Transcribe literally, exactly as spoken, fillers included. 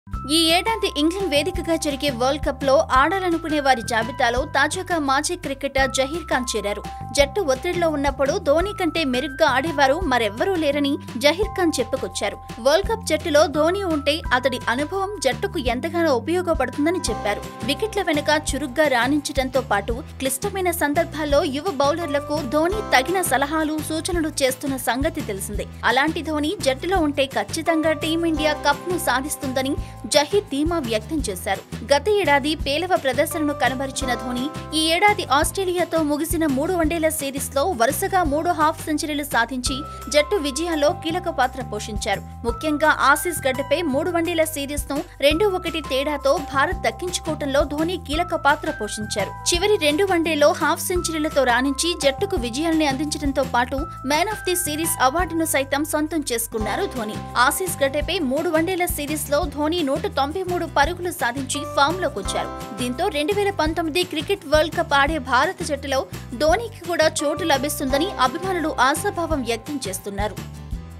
ఈ ఏడాది ఇంగ్లాండ్ వేదికగా జరిగే వరల్డ్ కప్ లో ఆడాలనుకునే వారి జాబితాలో తాజాగా మాజీ క్రికెటర్ జహీర్ ఖాన్ చేరారు. జట్టు ఒత్తిడిలో ఉన్నప్పుడు ధోనీ కంటే మెరుగ్గా ఆడేవారు మరెవ్వరూ లేరని జహీర్ ఖాన్ చెప్పుకొచ్చారు. వరల్డ్ కప్ జట్టులో ధోనీ ఉంటే అతడి అనుభవం జట్టుకు ఎంతగానో ఉపయోగపడుతుందని చెప్పారు. వికెట్ల వెనుక చురుగ్గా రాణించడంతో పాటు క్లిష్టమైన సందర్భాల్లో యువ బౌలర్లకు ధోనీ తగిన సలహాలు సూచనలు చేస్తున్న సంగతి తెలిసిందే. అలాంటి ధోనీ జట్టులో ఉంటే ఖచ్చితంగా టీమిండియా కప్ ను సాధిస్తుందని జహీర్ ధీమా వ్యక్తం చేశారు. గత ఏడాది పేలవ ప్రదర్శనను కనబరిచిన ధోనీ ఈ ఏడాది ఆస్ట్రేలియాతో ముగిసిన మూడు వన్డేల సిరీస్ లో వరుసగా మూడు హాఫ్ సెంచరీలు సాధించి జట్టు విజయాల్లో కీలక పాత్ర పోషించారు. ముఖ్యంగా ఆసీస్ గడ్డపై మూడు వన్డేల సిరీస్ ను రెండు ఒకటి తేడాతో భారత్ దక్కించుకోవడంలో ధోనీ కీలక పాత్ర పోషించారు. చివరి రెండు వన్డేలో హాఫ్ సెంచరీలతో రాణించి జట్టుకు విజయాల్ని అందించడంతో పాటు మ్యాన్ ఆఫ్ ది సిరీస్ అవార్డును సైతం సొంతం చేసుకున్నారు ధోనీ. ఆసీస్ గడ్డపై మూడు వన్డేల సిరీస్ లో ధోనీ నూట తొంభై మూడు పరుగులు సాధించి ఫామ్ లోకి వచ్చారు. దీంతో రెండు వేల పంతొమ్మిది క్రికెట్ వరల్డ్ కప్ ఆడే భారత జట్టులో ధోనీకి కూడా చోటు లభిస్తుందని అభిమానులు ఆశాభావం వ్యక్తం చేస్తున్నారు.